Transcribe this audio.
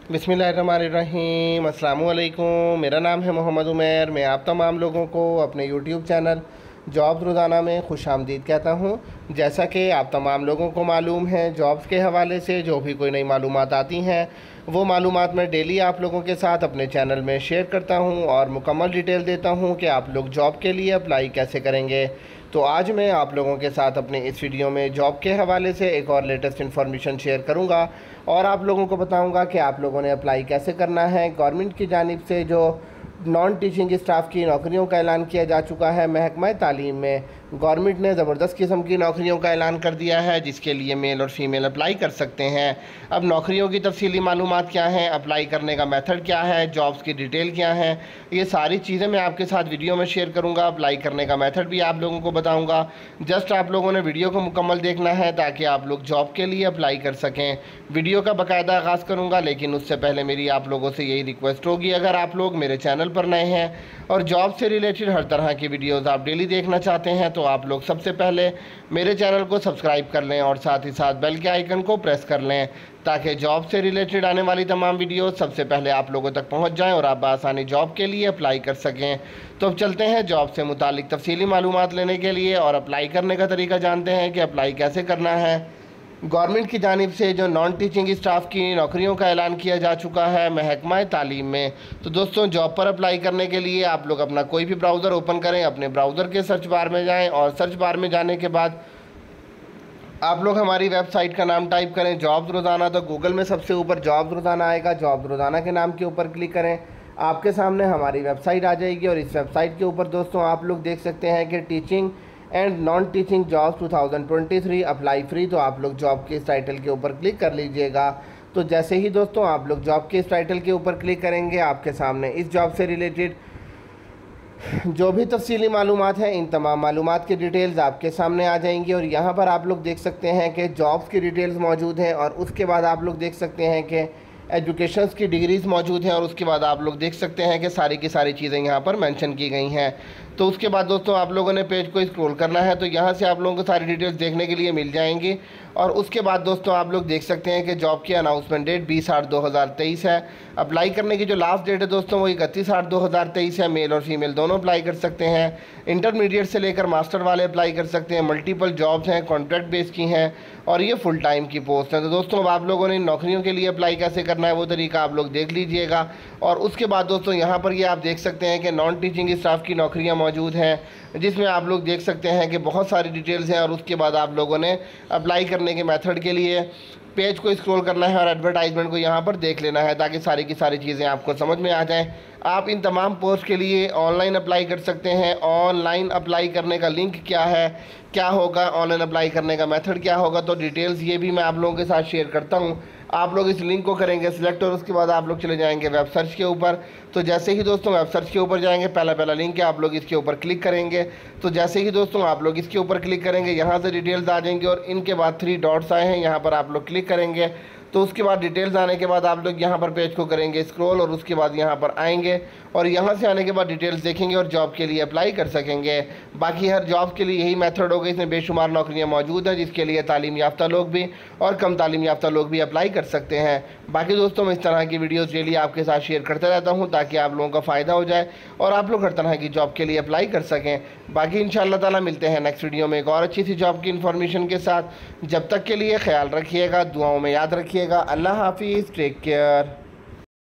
बिस्मिल्लाहिर्रहमानिर्रहीम, अस्सलामु अलैकुम। मेरा नाम है मोहम्मद उमैर। मैं आप तमाम लोगों को अपने यूट्यूब चैनल जॉब्स रोज़ाना में खुशामदीद कहता हूँ। जैसा कि आप तमाम लोगों को मालूम है, जॉब्स के हवाले से जो भी कोई नई मालूमात आती हैं वो मालूमात मैं डेली आप लोगों के साथ अपने चैनल में शेयर करता हूँ और मुकम्मल डिटेल देता हूँ कि आप लोग जॉब के लिए अप्लाई कैसे करेंगे। तो आज मैं आप लोगों के साथ अपने इस वीडियो में जॉब के हवाले से एक और लेटेस्ट इन्फॉर्मेशन शेयर करूंगा और आप लोगों को बताऊंगा कि आप लोगों ने अप्लाई कैसे करना है। गवर्नमेंट की जानिब से जो नॉन टीचिंग स्टाफ की नौकरियों का ऐलान किया जा चुका है, महकमा तालीम में गवर्नमेंट ने ज़बरदस्त किस्म की नौकरियों का ऐलान कर दिया है जिसके लिए मेल और फीमेल अप्लाई कर सकते हैं। अब नौकरियों की तफसीली मालूमात क्या हैं, अप्लाई करने का मेथड क्या है, जॉब्स की डिटेल क्या है, ये सारी चीज़ें मैं आपके साथ वीडियो में शेयर करूंगा। अप्लाई करने का मेथड भी आप लोगों को बताऊंगा। जस्ट आप लोगों ने वीडियो को मुकम्मल देखना है ताकि आप लोग जॉब के लिए अप्लाई कर सकें। वीडियो का बाकायदा आगाज़ करूँगा, लेकिन उससे पहले मेरी आप लोगों से यही रिक्वेस्ट होगी, अगर आप लोग मेरे चैनल पर नए हैं और जॉब से रिलेटेड हर तरह की वीडियोज़ आप डेली देखना चाहते हैं तो आप लोग सबसे पहले मेरे चैनल को सब्सक्राइब कर लें और साथ ही साथ बेल के आइकन को प्रेस कर लें ताकि जॉब से रिलेटेड आने वाली तमाम वीडियो सबसे पहले आप लोगों तक पहुंच जाएं और आप आसानी जॉब के लिए अप्लाई कर सकें। तो अब चलते हैं जॉब से मुतालिक तफसीली मालूमात लेने के लिए और अप्लाई करने का तरीका जानते हैं कि अप्लाई कैसे करना है। गवर्नमेंट की जानिब से जो नॉन टीचिंग स्टाफ की नौकरियों का ऐलान किया जा चुका है महकमा तालीम में, तो दोस्तों जॉब पर अप्लाई करने के लिए आप लोग अपना कोई भी ब्राउज़र ओपन करें, अपने ब्राउज़र के सर्च बार में जाएं और सर्च बार में जाने के बाद आप लोग हमारी वेबसाइट का नाम टाइप करें जॉब्स रोज़ाना। तो गूगल में सबसे ऊपर जॉब्स रोज़ाना आएगा, जॉब्स रोज़ाना के नाम के ऊपर क्लिक करें, आपके सामने हमारी वेबसाइट आ जाएगी और इस वेबसाइट के ऊपर दोस्तों आप लोग देख सकते हैं कि teaching and non teaching jobs 2023 apply free. तो आप लोग जॉब के इस टाइटल के ऊपर क्लिक कर लीजिएगा। तो जैसे ही दोस्तों आप लोग जॉब के इस टाइटल के ऊपर क्लिक करेंगे, आपके सामने इस जॉब से रिलेटेड जो भी तफसीली मालूमात हैं, इन तमाम मालूमात की डिटेल्स आपके सामने आ जाएंगी और यहाँ पर आप लोग देख सकते हैं कि जॉब्स की डिटेल्स मौजूद हैं और उसके बाद आप लोग देख सकते हैं कि एजुकेशंस की डिग्रीज़ मौजूद हैं और उसके बाद आप लोग देख सकते हैं कि सारी की सारी चीज़ें यहाँ पर मेंशन की गई हैं। तो उसके बाद दोस्तों आप लोगों ने पेज को स्क्रॉल करना है, तो यहाँ से आप लोगों को सारी डिटेल्स देखने के लिए मिल जाएंगी और उसके बाद दोस्तों आप लोग देख सकते हैं कि जॉब की अनाउंसमेंट डेट 20/8/2023 है। अप्लाई करने की जो लास्ट डेट है दोस्तों वो 31/8/2023 है। मेल और फीमेल दोनों अप्लाई कर सकते हैं। इंटरमीडिएट से लेकर मास्टर वाले अप्लाई कर सकते हैं। मल्टीपल जॉब्स हैं, कॉन्ट्रैक्ट बेस की हैं और ये फुल टाइम की पोस्ट है। तो दोस्तों अब आप लोगों ने इन नौकरियों के लिए अप्लाई कैसे करना है वो तरीका आप लोग देख लीजिएगा। और उसके बाद दोस्तों यहाँ पर ये आप देख सकते हैं कि नॉन टीचिंग स्टाफ की नौकरियाँ मौजूद हैं जिसमें आप लोग देख सकते हैं कि बहुत सारी डिटेल्स हैं और उसके बाद आप लोगों ने अप्लाई करने के मेथड के लिए पेज को स्क्रॉल करना है और एडवर्टाइजमेंट को यहाँ पर देख लेना है ताकि सारी की सारी चीज़ें आपको समझ में आ जाएं। आप इन तमाम पोस्ट के लिए ऑनलाइन अप्लाई कर सकते हैं। ऑनलाइन अप्लाई करने का लिंक क्या है, क्या होगा, ऑनलाइन अप्लाई करने का मेथड क्या होगा, तो डिटेल्स ये भी मैं आप लोगों के साथ शेयर करता हूँ। आप लोग इस लिंक को करेंगे सिलेक्ट और उसके बाद आप लोग चले जाएंगे वेब सर्च के ऊपर। तो जैसे ही दोस्तों वेब सर्च के ऊपर जाएंगे, पहला लिंक है, आप लोग इसके ऊपर क्लिक करेंगे। तो जैसे ही दोस्तों आप लोग इसके ऊपर क्लिक करेंगे, यहाँ से डिटेल्स आ जाएंगे और इनके बाद 3 डॉट्स आए हैं, यहाँ पर आप लोग क्लिक करेंगे। तो उसके बाद डिटेल्स आने के बाद आप लोग यहाँ पर पेज को करेंगे स्क्रॉल और उसके बाद यहाँ पर आएंगे और यहाँ से आने के बाद डिटेल्स देखेंगे और जॉब के लिए अप्लाई कर सकेंगे। बाकी हर जॉब के लिए यही मेथड होगा। इसमें बेशुमार नौकरियाँ मौजूद हैं जिसके लिए तालीम याफ्ता लोग भी और कम तालीम याफ्ता लोग भी अप्लाई कर सकते हैं। बाकी दोस्तों मैं इस तरह की वीडियोज़ डेली आपके साथ शेयर करता रहता हूँ ताकि आप लोगों का फ़ायदा हो जाए और आप लोग हर तरह की जॉब के लिए अप्लाई कर सकें। बाकी इंशाअल्लाह ताला मिलते हैं नेक्स्ट वीडियो में एक और अच्छी सी जॉब की इन्फॉर्मेशन के साथ। जब तक के लिए ख्याल रखिएगा, दुआओं में याद रखिएगा। अल्लाह हाफिज़, टेक केयर।